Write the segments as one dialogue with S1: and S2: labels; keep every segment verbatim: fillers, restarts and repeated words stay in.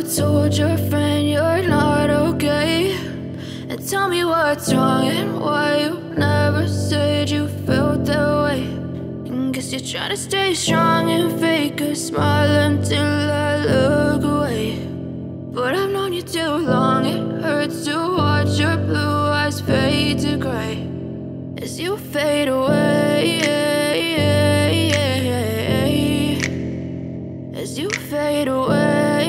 S1: told your friend you're not okay, and tell me what's wrong and why you never said you felt that way. And guess you're trying to stay strong and fake a smile until I look away. But I've known you too long, it hurts to watch your blue eyes fade to gray as you fade away, as you fade away.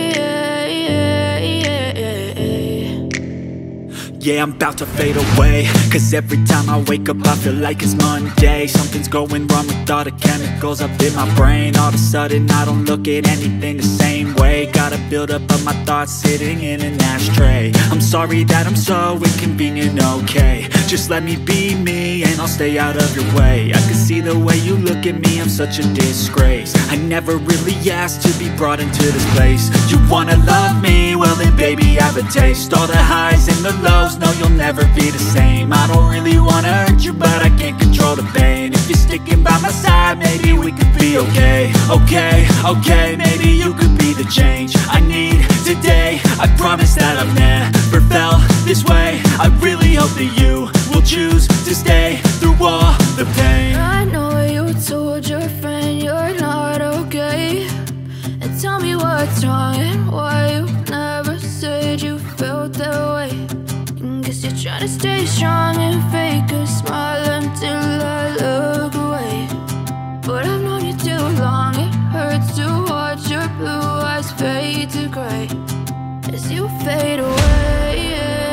S2: Yeah, I'm about to fade away, cause every time I wake up I feel like it's Monday. Something's going wrong with all the chemicals up in my brain. All of a sudden I don't look at anything the same way. Got a build up of my thoughts sitting in an ashtray. I'm sorry that I'm so inconvenient, okay. Just let me be me and I'll stay out of your way. I can see the way you look at me, I'm such a disgrace. I never really asked to be brought into this place. You wanna love me? Well then baby, have a taste. All the highs and the lows, no, you'll never be the same. I don't really wanna hurt you, but I can't control the pain. If you're sticking by my side, maybe we could be okay. Okay, okay, maybe you could be the change I need today. I promise that I've never felt this way. I really hope that you will choose to stay through all the pain.
S1: I know you told your friend you're not okay, and tell me what's wrong and why you never said you felt that way. Guess you're trying to stay strong and fake a smile until I look away. But I've known you too long, it hurts to watch your blue eyes fade to gray as you fade away,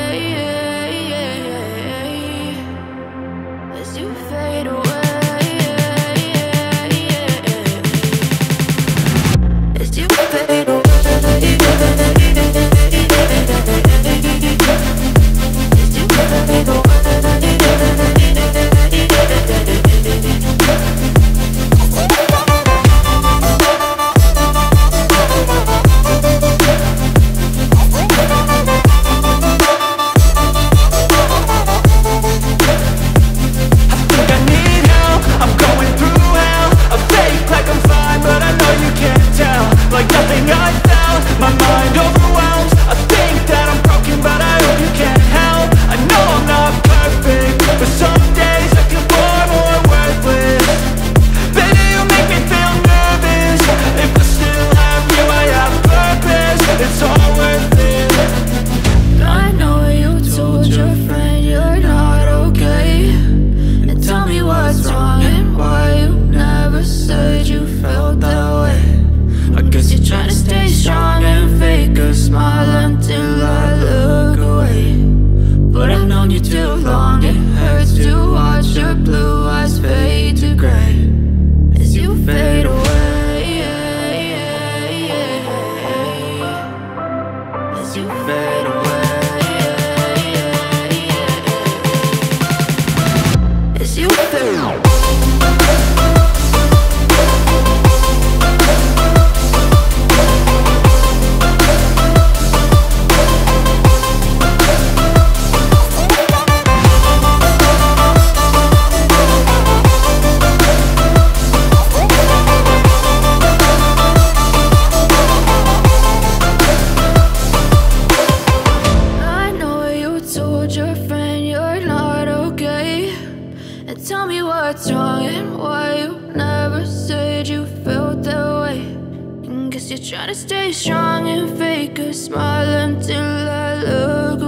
S1: as you fade away, as you fade away. Tell me what's wrong and why you never said you felt that way. And guess you're trying to stay strong and fake a smile until I look